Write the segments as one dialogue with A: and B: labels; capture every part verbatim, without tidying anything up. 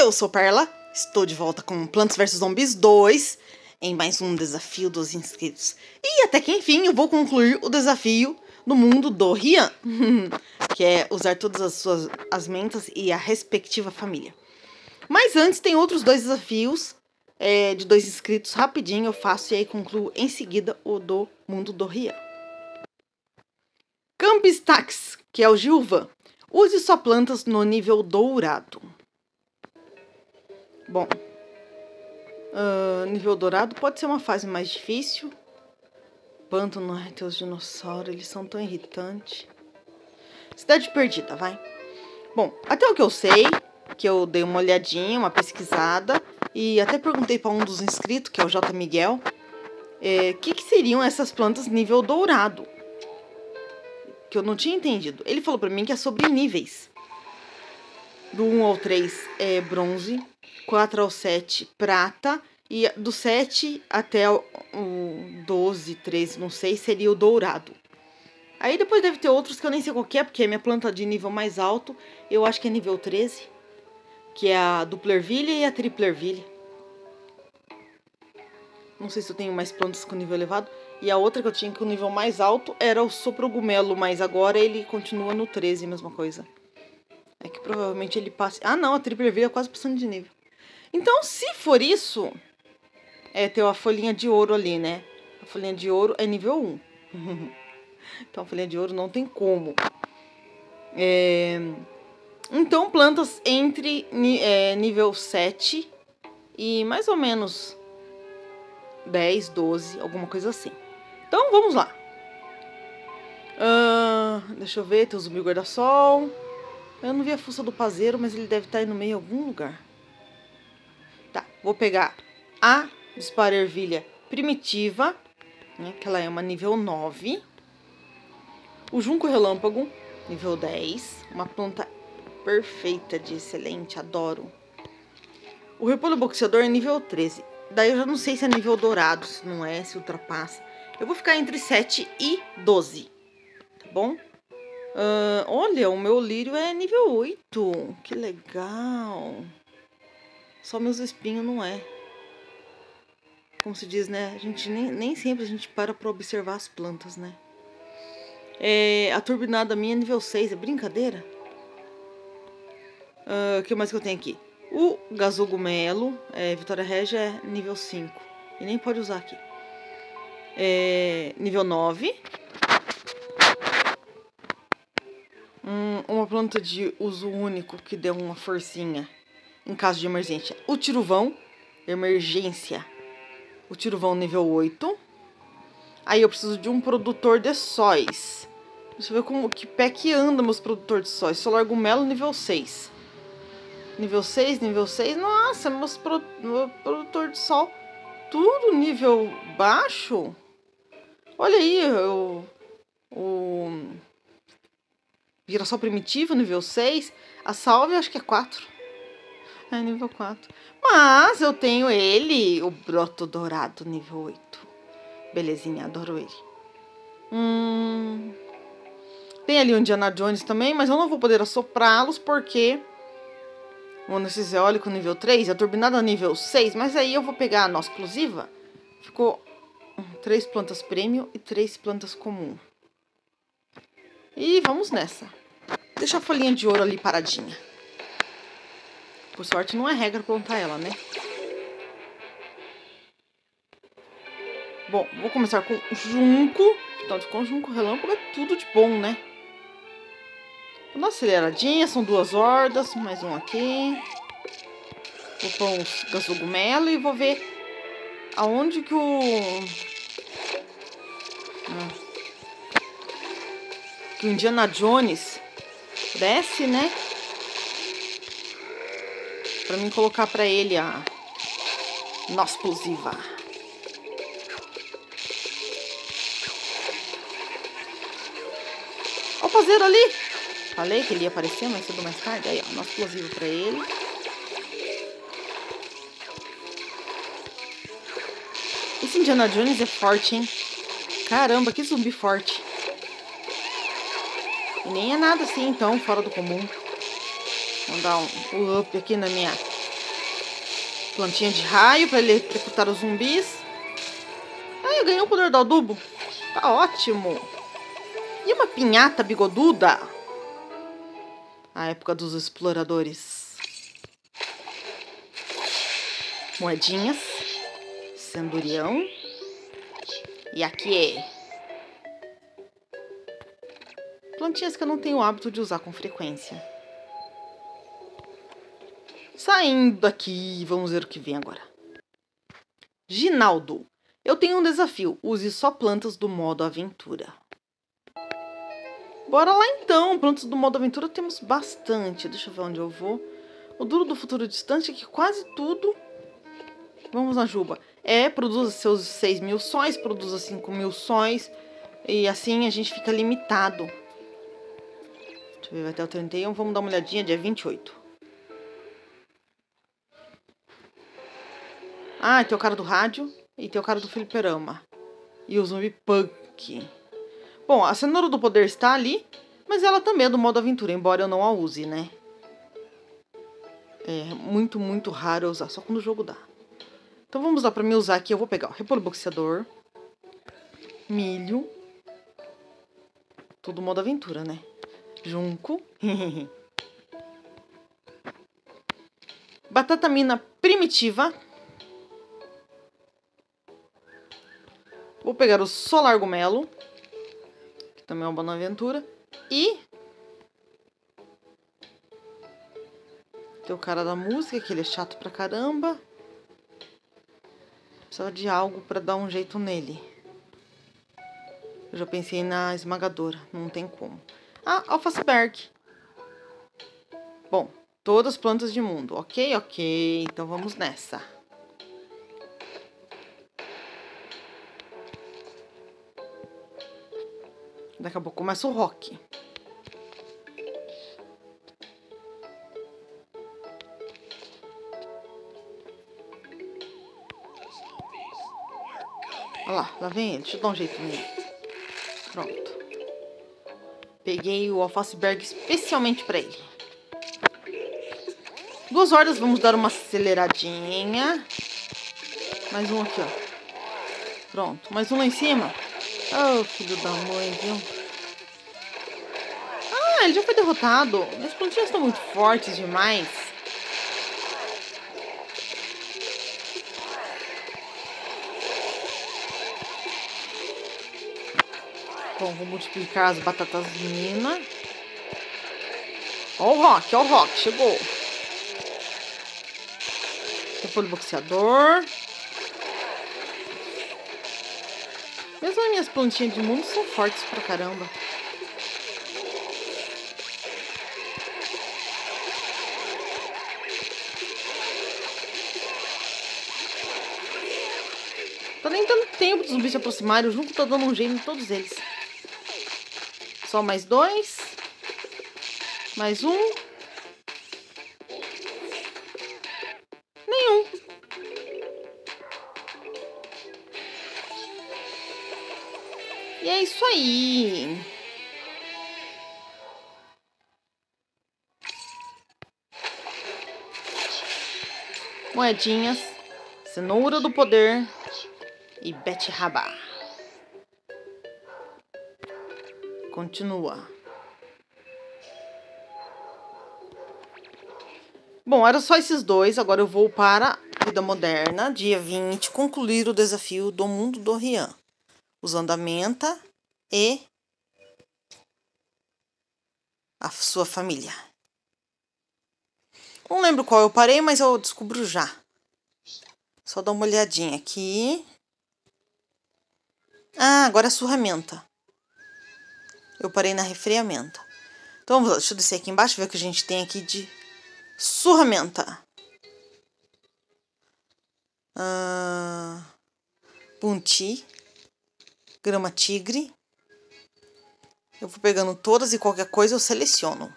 A: Eu sou Perla, estou de volta com Plants versus. Zombies dois, em mais um desafio dos inscritos. E até que enfim eu vou concluir o desafio no mundo do Rian, que é usar todas as suas as mentas e a respectiva família. Mas antes tem outros dois desafios é, de dois inscritos, rapidinho eu faço e aí concluo em seguida o do mundo do Rian. Campistax, que é o Gilvan, use só plantas no nível dourado. Bom, uh, nível dourado pode ser uma fase mais difícil. Pântano, ai, teus dinossauros, eles são tão irritantes. Cidade perdida, vai. Bom, até o que eu sei, que eu dei uma olhadinha, uma pesquisada, e até perguntei para um dos inscritos, que é o J. Miguel, é, que, que seriam essas plantas nível dourado. Que eu não tinha entendido. Ele falou para mim que é sobre níveis. Do um ao três é bronze, quatro ao sete prata, e do sete até o doze, treze, não sei, seria o dourado. Aí depois deve ter outros que eu nem sei qual que é, porque é minha planta de nível mais alto, eu acho que é nível treze, que é a dupla ervilha e a tripla ervilha. Não sei se eu tenho mais plantas com nível elevado. E a outra que eu tinha com nível mais alto era o soprogumelo, mas agora ele continua no treze, mesma coisa. É que provavelmente ele passe... Ah, não, a tripla ervilha é quase passando de nível. Então, se for isso, é ter a folhinha de ouro ali, né? A folhinha de ouro é nível um. Então, a folhinha de ouro não tem como. É... Então, plantas entre é, nível sete e mais ou menos dez, doze, alguma coisa assim. Então, vamos lá. Uh, deixa eu ver, tem o zumbi guarda-sol. Eu não vi a fuça do pazeiro, mas ele deve estar aí no meio em algum lugar. Tá, vou pegar a dispara-ervilha primitiva, né, que ela é uma nível nove. O junco relâmpago, nível dez. Uma planta perfeita de excelente, adoro. O repolho boxeador é nível treze. Daí eu já não sei se é nível dourado, se não é, se ultrapassa. Eu vou ficar entre sete e doze, tá bom? Uh, olha, o meu lírio é nível oito. Que legal. Só meus espinhos não é. Como se diz, né? A gente nem, nem sempre a gente para pra observar as plantas, né? É, a turbinada minha é nível seis. É brincadeira? O uh, que mais que eu tenho aqui? O gasogumelo, é, Vitória Regia, é nível cinco. E nem pode usar aqui. É, nível nove. Hum, uma planta de uso único que deu uma forcinha em caso de emergência. O tiruvão, emergência. O tiruvão nível oito. Aí eu preciso de um produtor de sóis. Deixa eu ver como, que pé que anda meus produtores de sóis. Solargumelo nível seis. Nível seis, nível seis. Nossa, meus pro, meu produtor de sol. Tudo nível baixo. Olha aí, o... o girassol primitivo, nível seis. A salve, eu acho que é quatro. É, nível quatro. Mas eu tenho ele, o broto dourado, nível oito. Belezinha, adoro ele. Hum... Tem ali o Indiana Jones também, mas eu não vou poder assoprá-los porque... o narciso eólico nível três, a turbinada nível seis, mas aí eu vou pegar a nossa exclusiva. Ficou três plantas prêmio e três plantas comum. E vamos nessa. Deixa a folhinha de ouro ali paradinha. Por sorte não é regra plantar ela, né? Bom, vou começar com junco. Então, com junco relâmpago é tudo de bom, né? Vou dar uma aceleradinha, são duas hordas, mais um aqui. Vou pôr uns gasogumelo e vou ver aonde que o... Ah, que o Indiana Jones desce, né? Pra mim colocar pra ele a nossa explosiva. Ó o pazeiro ali. Falei que ele ia aparecer mais cedo ou mais tarde. Aí, ó, nosso explosivo pra ele. Esse Indiana Jones é forte, hein? Caramba, que zumbi forte. E nem é nada assim, então, fora do comum. Vamos dar um, um up aqui na minha Plantinha de raio pra ele executar os zumbis. Ah, eu ganhei o poder do adubo. Tá ótimo. E uma pinhata bigoduda. A época dos exploradores. Moedinhas. Centurião. E aqui é. Plantinhas que eu não tenho o hábito de usar com frequência. Saindo daqui, vamos ver o que vem agora. Ginaldo. Eu tenho um desafio. Use só plantas do modo aventura. Bora lá então. Plantas do modo aventura temos bastante. Deixa eu ver onde eu vou. O duro do futuro distante é que quase tudo... Vamos na Juba. É, produza seus seis mil sóis, produza cinco mil sóis. E assim a gente fica limitado. Deixa eu ver, vai até o trinta e um. Vamos dar uma olhadinha, dia vinte e oito. Ah, tem o cara do rádio e tem o cara do fliperama. E o zumbi punk. Bom, a cenoura do poder está ali, mas ela também é do modo aventura, embora eu não a use, né? É muito, muito raro eu usar, só quando o jogo dá. Então vamos lá, pra mim usar aqui, eu vou pegar o repolho boxeador, milho, tudo modo aventura, né? Junco, batata mina primitiva. Vou pegar o solargumelo, que também é uma boa aventura, e tem o cara da música, que ele é chato pra caramba. Precisava de algo pra dar um jeito nele. Eu já pensei na esmagadora, não tem como. Ah, alfaceberg. Bom, todas as plantas de mundo. Ok, ok, então vamos nessa. Daqui a pouco começa o rock. Olha lá, lá vem ele. Deixa eu dar um jeito nele. Pronto. Peguei o alfaceberg especialmente pra ele. Duas horas, vamos dar uma aceleradinha. Mais um aqui, ó. Pronto, mais um lá em cima. Oh, filho da mãe, viu? Ah, ele já foi derrotado. Minhas plantinhas estão muito fortes demais. Bom, vou multiplicar as batatas mina. Ó o rock, ó o rock, chegou. Repolho boxeador. Mesmo as minhas plantinhas de mundo são fortes pra caramba. Tá nem dando tempo dos zumbis se aproximarem. O Junco tá dando um jeito em todos eles. Só mais dois. Mais um. Nenhum. E é isso aí. Moedinhas. Cenoura do poder. E beterraba. Continua. Bom, era só esses dois. Agora eu vou para a vida moderna. Dia vinte. Concluir o desafio do mundo do Rian. Usando a menta e a sua família. Não lembro qual eu parei, mas eu descubro já. Só dar uma olhadinha aqui. Ah, agora é surramenta. Eu parei na refriamenta. Então vamos lá, deixa eu descer aqui embaixo, ver o que a gente tem aqui de surramenta. Ah, punti. Grama tigre. Eu vou pegando todas e qualquer coisa eu seleciono.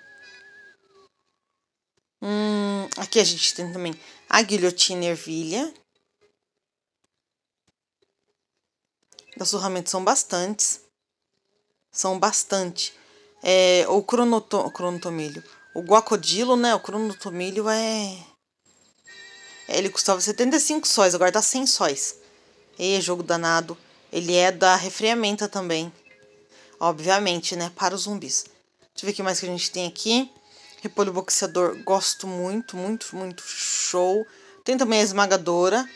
A: Hum, aqui a gente tem também a guilhotina e ervilha. Das ferramentas são bastantes. São bastante. É, o cronoto, cronotomilho. O guacodilo, né? O cronotomilho é... Ele custava setenta e cinco sóis, agora tá cem sóis. E jogo danado. Ele é da Refriamenta também. Obviamente, né? Para os zumbis. Deixa eu ver o que mais que a gente tem aqui. Repolho boxeador, gosto muito, muito, muito. Show. Tem também a esmagadora.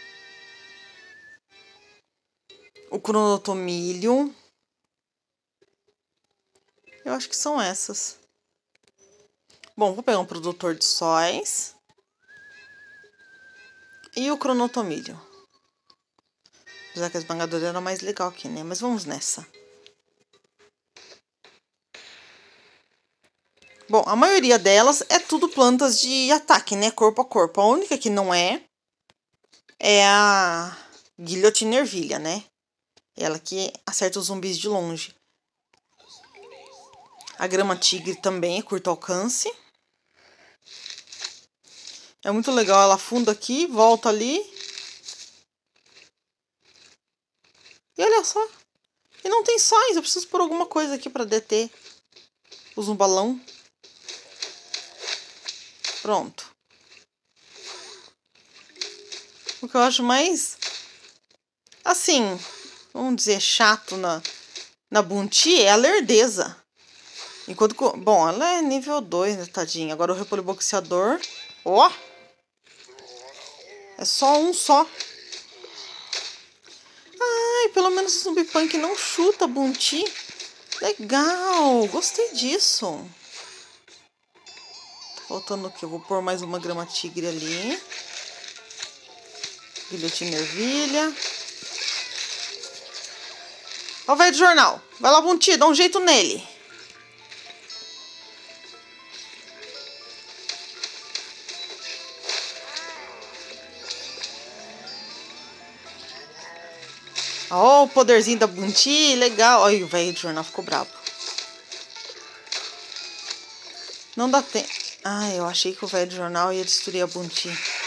A: O cronotomilho. Eu acho que são essas. Bom, vou pegar um produtor de sóis. E o cronotomilho. Apesar que a esmagadora era mais legal aqui, né? Mas vamos nessa. Bom, a maioria delas é tudo plantas de ataque, né? Corpo a corpo. A única que não é é a guilhotina ervilha, né? Ela que acerta os zumbis de longe. A grama tigre também é curto alcance. É muito legal. Ela afunda aqui, volta ali. E olha só. E não tem sóis. Eu preciso pôr alguma coisa aqui pra deter o zumbalão. Pronto. O que eu acho mais, assim, vamos dizer, chato na, na Bounty é a lerdeza. Enquanto que, bom, ela é nível dois, né, tadinha. Agora o repolho boxeador, ó, é só um só. Ai, pelo menos o zumbi punk não chuta a Bounty. Legal, gostei disso. Tá faltando o quê? Eu vou pôr mais uma grama tigre ali. Guilhotina ervilha. Ó o velho do jornal. Vai lá, Bounty, dá um jeito nele. Ó o poderzinho da Bounty, legal. Olha, o velho do jornal ficou bravo. Não dá tempo. Ah, eu achei que o velho do jornal ia destruir a Bounty.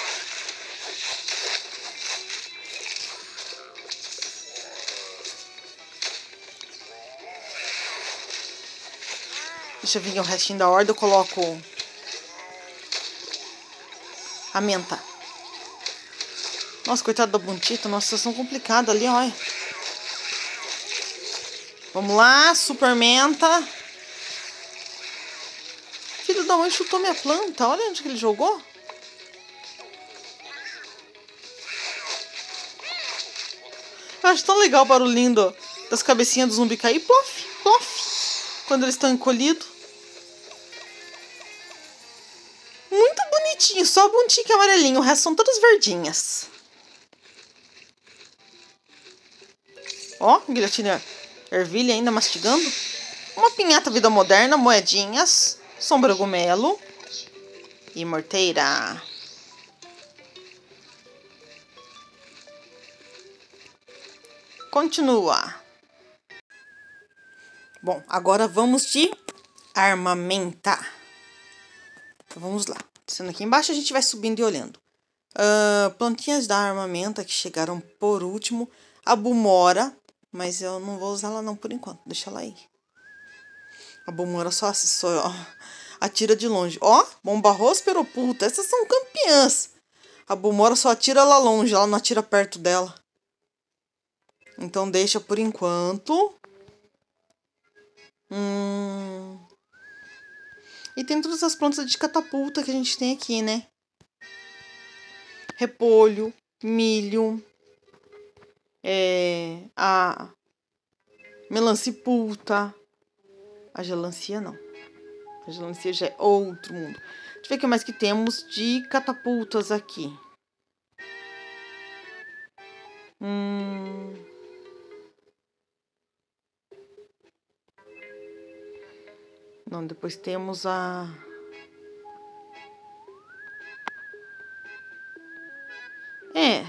A: Deixa eu vir o restinho da horda, eu coloco a menta. Nossa, coitado da Bounty, tá numa situação complicada ali, olha. Vamos lá, super menta. Filho da mãe chutou minha planta, olha onde que ele jogou. Eu acho tão legal o barulhinho do, das cabecinhas do zumbi cair, plof, plof, quando eles estão encolhidos. Muito bonitinho, só a Bounty que é amarelinho, o resto são todas verdinhas. Ó, guilhotina ervilha ainda mastigando. Uma pinhata vida moderna, moedinhas, sombra gomelo e morteira. Continua. Bom, agora vamos de armamenta. Então, vamos lá. Descendo aqui embaixo, a gente vai subindo e olhando. Uh, plantinhas da armamenta que chegaram por último. A Bumora, mas eu não vou usar ela não por enquanto. Deixa ela aí. A Bumora só, só ó, atira de longe. Ó, bomba róspero, puta. Essas são campeãs. A Bumora só atira lá longe, ela não atira perto dela. Então deixa por enquanto. Hum... E tem todas as plantas de catapulta que a gente tem aqui, né? Repolho, milho, é, a melancipulta. A gelancia não. A gelancia já é outro mundo. Deixa eu ver o que mais que temos de catapultas aqui. Hum... Não, depois temos a... É.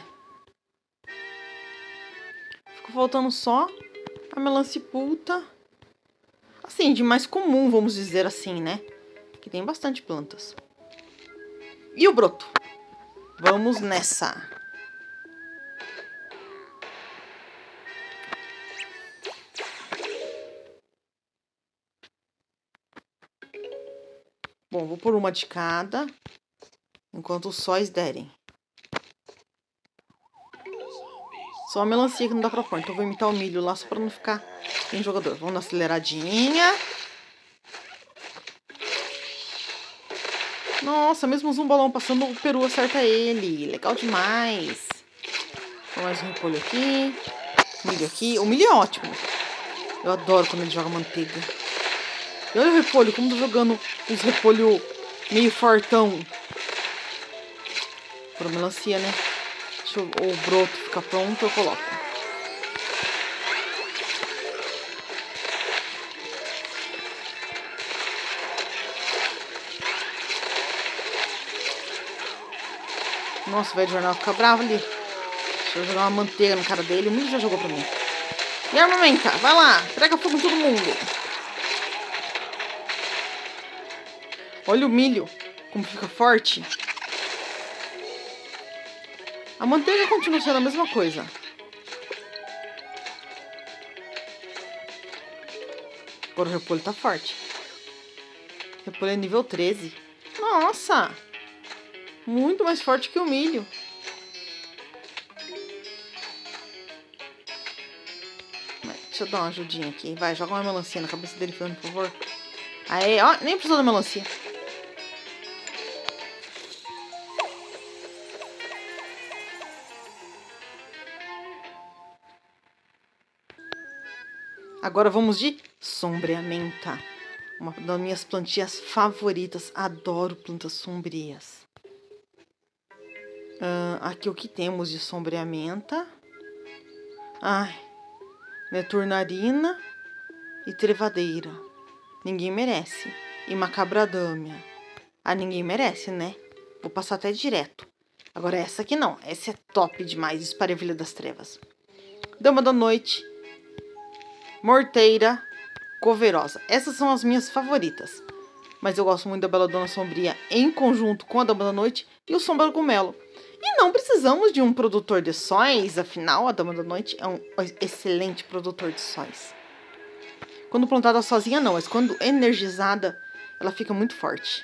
A: Ficou faltando só a melancipulta. Assim, de mais comum, vamos dizer assim, né? Que tem bastante plantas. E o broto? Vamos nessa. Bom, vou por uma de cada, enquanto os sóis derem. Só a melancia que não dá pra pôr. Então eu vou imitar o milho lá só pra não ficar sem jogador. Vamos na aceleradinha. Nossa, mesmo um balão passando, o peru acerta ele. Legal demais. Vou mais um repolho aqui. Milho aqui. O milho é ótimo. Eu adoro quando ele joga manteiga. E olha o repolho, como tô jogando uns repolho meio fortão. Pra melancia, né? Deixa o broto ficar pronto, eu coloco. Nossa, o velho de jornal fica bravo ali. Deixa eu jogar uma manteiga na cara dele. O milho já jogou pra mim. E armamenta, vai lá, prega fogo em todo mundo. Olha o milho, como fica forte. A manteiga continua sendo a mesma coisa. Agora o repolho tá forte. O repolho é nível treze. Nossa! Muito mais forte que o milho. Deixa eu dar uma ajudinha aqui. Vai, joga uma melancia na cabeça dele, por favor. Aê, ó, nem precisou da melancia. Agora vamos de sombreamenta. Uma das minhas plantinhas favoritas. Adoro plantas sombrias. Uh, aqui o que temos de sombreamenta? Ai, neturnarina e trevadeira. Ninguém merece. E macabradâmia. Ah, ninguém merece, né? Vou passar até direto. Agora essa aqui não. Essa é top demais. Esparelha das trevas. Dama da noite. Morteira. Coverosa. Essas são as minhas favoritas. Mas eu gosto muito da Belladonna Sombria em conjunto com a Dama da Noite e o Sombra Cogumelo. E não precisamos de um produtor de sóis. Afinal, a Dama da Noite é um excelente produtor de sóis. Quando plantada sozinha, não. Mas quando energizada, ela fica muito forte.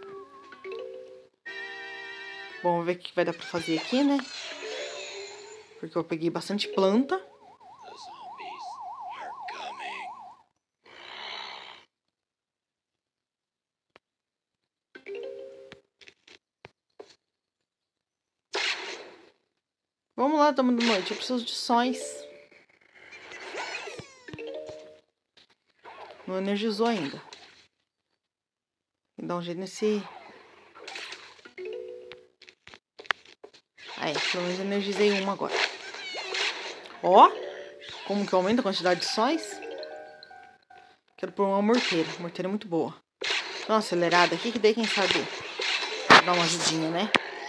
A: Bom, vamos ver o que vai dar pra fazer aqui, né? Porque eu peguei bastante planta. Vamos lá, Dama da Noite. Eu preciso de sóis. Não energizou ainda. Tem que dar um jeito nesse... Aí, pelo menos energizei uma agora. Ó, como que aumenta a quantidade de sóis. Quero pôr uma morteira. A morteira é muito boa. Dá uma acelerada aqui, que daí quem sabe dá uma ajudinha, né?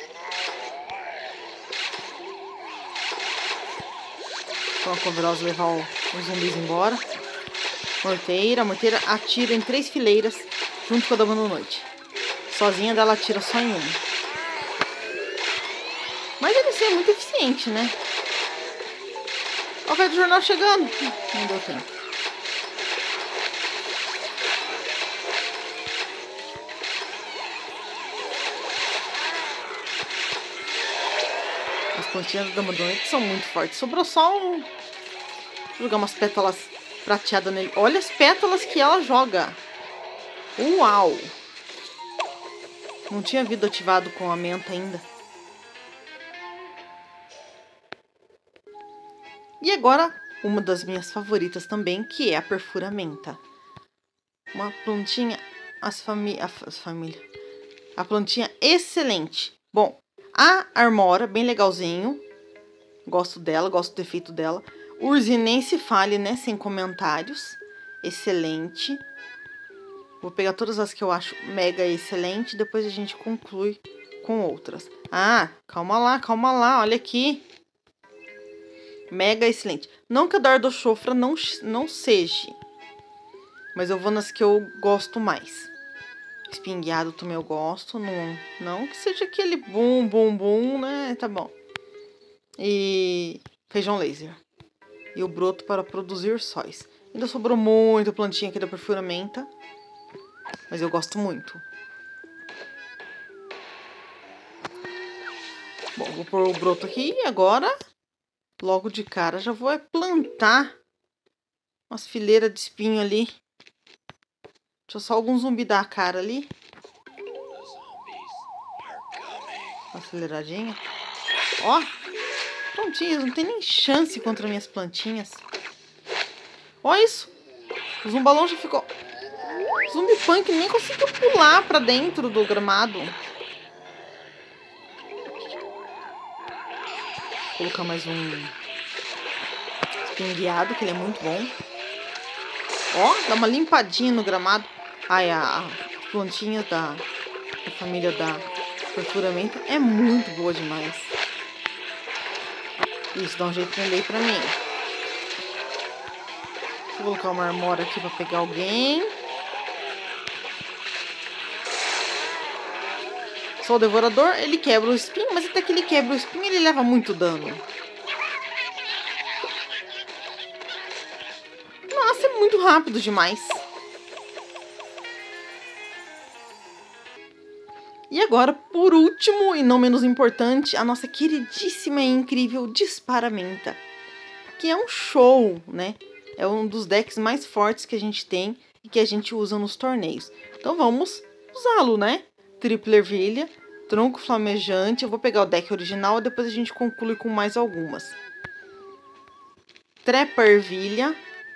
A: Então a Coverosa levar o, os zumbis embora. Morteira. A morteira atira em três fileiras junto com a Dama da Noite. Sozinha dela atira só em uma. Mas ele é muito eficiente, né? Ó, o velho do jornal chegando. Não deu tempo. As plantinhas da Dama da Noite são muito fortes. Sobrou só um... Vou jogar umas pétalas prateadas nele. Olha as pétalas que ela joga. Uau! Não tinha vida ativado com a menta ainda. E agora, uma das minhas favoritas também, que é a perfuramenta. Uma plantinha, as famílias, as famílias, a plantinha excelente. Bom, a Armora, bem legalzinho. Gosto dela, gosto do efeito dela. Urze nem se fale, né, sem comentários. Excelente. Vou pegar todas as que eu acho mega excelente, depois a gente conclui com outras. Ah, calma lá, calma lá, olha aqui. Mega excelente. Não que a da Ardorchofra não, não seja. Mas eu vou nas que eu gosto mais. Espingueado também eu gosto. Não, não que seja aquele bum, bum, bum, né? Tá bom. E feijão laser. E o broto para produzir sóis. Ainda sobrou muita plantinha aqui da perfuramenta. Mas eu gosto muito. Bom, vou pôr o broto aqui e agora... logo de cara, já vou é plantar umas fileiras de espinho ali. Deixa eu só algum zumbi dar a cara ali. Aceleradinha. Ó, prontinhas, não tem nem chance contra minhas plantinhas. Ó isso. O zumbalão já ficou... Zumbi punk nem conseguiu pular pra dentro do gramado. Vou colocar mais um espingueado, que ele é muito bom. Ó, dá uma limpadinha no gramado. Ai, a plantinha da, da família da perfuramento é muito boa demais. Isso, dá um jeito de lei pra mim. Vou colocar uma armora aqui pra pegar alguém. Só o devorador, ele quebra o espinho, mas até que ele quebra o espinho, ele leva muito dano. Nossa, é muito rápido demais. E agora, por último e não menos importante, a nossa queridíssima e incrível Disparamenta. Que é um show, né? É um dos decks mais fortes que a gente tem e que a gente usa nos torneios. Então vamos usá-lo, né? Triple Ervilha, Tronco Flamejante. Eu vou pegar o deck original e depois a gente conclui com mais algumas. Trepa Ervilha.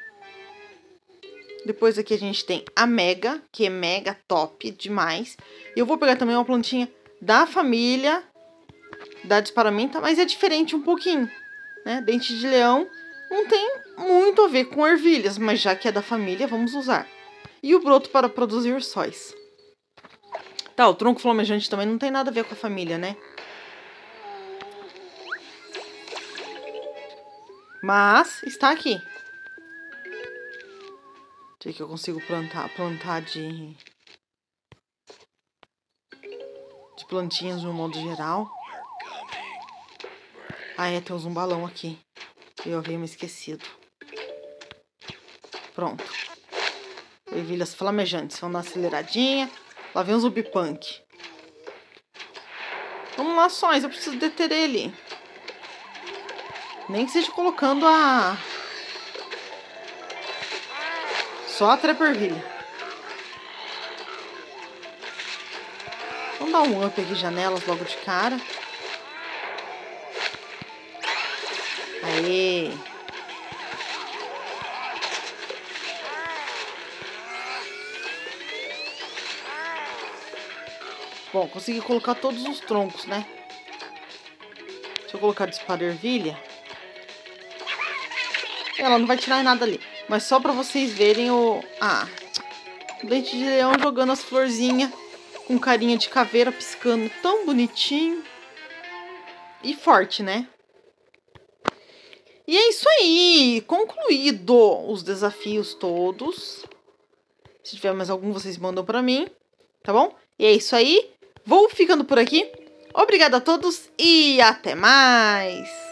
A: Depois aqui a gente tem a Mega, que é mega top demais. Eu vou pegar também uma plantinha da família da Disparamenta, mas é diferente um pouquinho, né? Dente de Leão não tem muito a ver com ervilhas, mas já que é da família, vamos usar. E o broto para produzir sóis. Tá, o tronco flamejante também não tem nada a ver com a família, né? Mas está aqui. Deixa eu ver que eu consigo plantar, plantar de... de plantinhas de um modo geral. Ah, é, tem um zumbalão aqui. Eu havia me esquecido. Pronto. Ervilhas flamejantes. Vamos dar uma aceleradinha. Lá vem o zumbi punk. Vamos lá, sóis. Eu preciso deter ele. Nem que seja colocando a... Só a trepa ervilha. Vamos dar um up aqui, janelas logo de cara. Aê! Bom, consegui colocar todos os troncos, né? Deixa eu colocar disparo ervilha. Ela não vai tirar nada ali. Mas só pra vocês verem o... Ah, o dente de leão jogando as florzinhas com carinha de caveira, piscando tão bonitinho. E forte, né? E é isso aí. Concluído os desafios todos. Se tiver mais algum, vocês mandam pra mim. Tá bom? E é isso aí. Vou ficando por aqui. Obrigada a todos e até mais.